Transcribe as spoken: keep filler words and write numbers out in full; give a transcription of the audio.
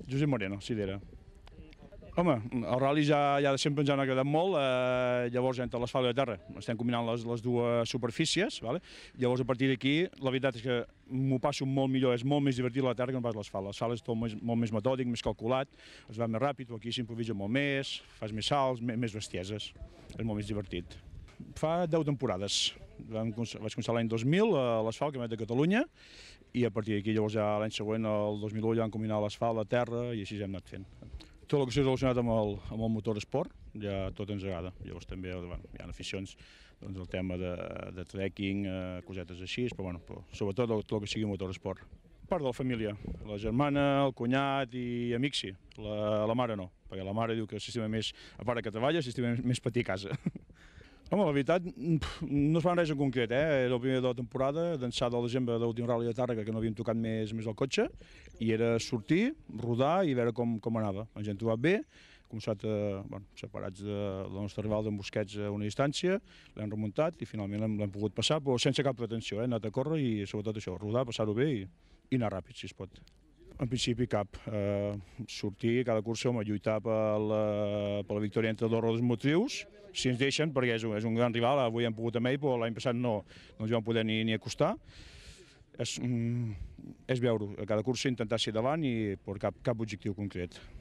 Josep Moreno, Sidera. Home, el ral·li ja, ja sempre ens ha agradat molt, eh, llavors entre l'asfalt i la terra estem combinant les, les dues superfícies, vale? Llavors a partir d'aquí la veritat és que m'ho passo molt millor, és molt més divertit la terra que no pas l'asfalt. L'asfalt és tot més, molt més metòdic, més calculat, es va més ràpid, aquí s'improvisa molt més, fas més salts, més, més bestieses, és molt més divertit. Fa deu temporades, vaig començar l'any dos mil a l'asfalt, que de Catalunya, i a partir d'aquí llavors ja l'any següent, el dos mil u, ja vam combinar l'asfalt, la terra, i així ja hem anat fent. Tot el que sigui relacionat amb el, amb el motor esport, ja tot ens agrada. Llavors també bueno, hi ha aficions, doncs, el tema de, de trekking, eh, cosetes així, però, bueno, però sobretot el, tot el que sigui motor esport. Part de la família, la germana, el cunyat i amics sí, la, la mare no, perquè la mare diu que s'estima més, a part que treballa, s'estima més patir a casa. Home, la veritat, no es fa res en concret, eh? Era el primer de la temporada, d'ençà del desembre de l'últim ral·li de Tàrrega, que no havíem tocat més, més el cotxe, i era sortir, rodar i veure com, com anava. Ens hem trobat bé, hem començat eh, bueno, separats de la nostra rival d'en Busquets a una distància, l'hem remuntat i finalment l'hem pogut passar, però sense cap pretensió, eh? Hem anat a córrer i sobretot això, rodar, passar-ho bé i, i anar ràpid, si es pot. En principi cap. Eh, sortir cada cursa, home, lluitar per la, per la victòria entre dos rodes motrius, si ens deixen, perquè és un, és un gran rival, avui hem pogut amb ell, però l'any passat no, no ens vam poder ni, ni acostar. És, mm, és veure-ho, a cada cursa intentar ser davant i per cap, cap objectiu concret.